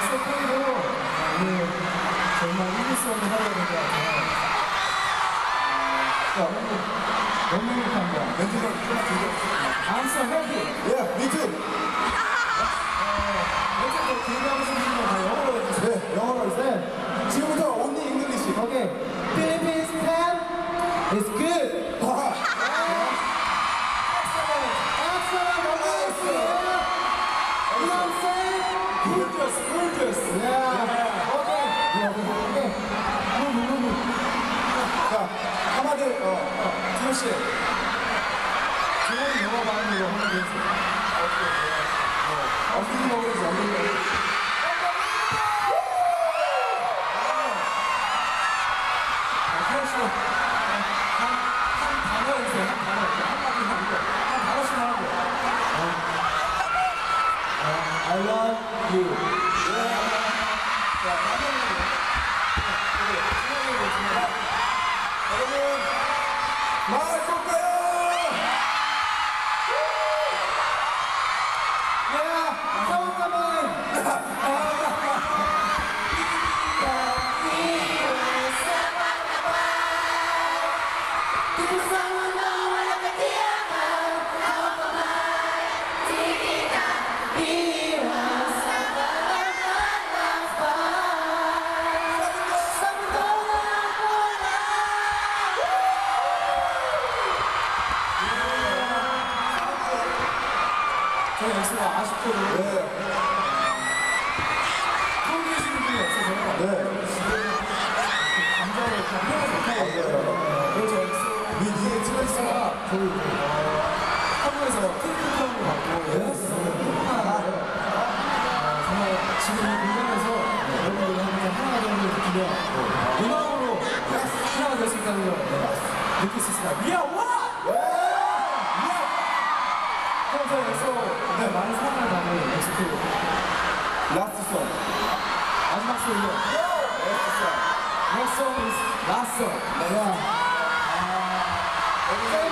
엑소 팬으로 오늘 정말 잊을 수 없는 하루가 된 것 같아요. 너무 행복합니다. 멘트가 조금만 길게. I'm so happy. Yeah, me too. 멘트 더 길게 하고 싶으신 건 다 영어로 해주세요. 네, 영어로 해주세요. 지금부터 only English. 오케이. Philippines fan is good. Excellent. Excellent. You know what I'm saying? Gorgeous, gorgeous. Yeah. Okay. 자, 한마디, 지효 씨. 좋은 영어 발음으로 한마디 해주세요. 어떻게 먹을지 안 보이네. 한 단어 해주세요. 한 단어. 한마디 하고. 한 단어씩 하고. I love you. 자, 여러분, 말 볼까요? Yeah, come on. 저희 엑소가 아쉽게도 처음 계시는 분이 없어서 감정을 다 표현을 못하거든요. 그래서 엑소 위에 트레이서가 저희 한국에서 트리플 크라운을 받고 정말 지금 이 공간에서 여러분들이 항상 하나가 되는 걸 느끼며 음악으로 하나가 될 수 있다는 걸 느낄 수 있습니다. We are one! 그럼 저희 엑소 많은 사랑을 받는 엑소트 라스트 송. 마지막 소리요. Next song is last song. 네.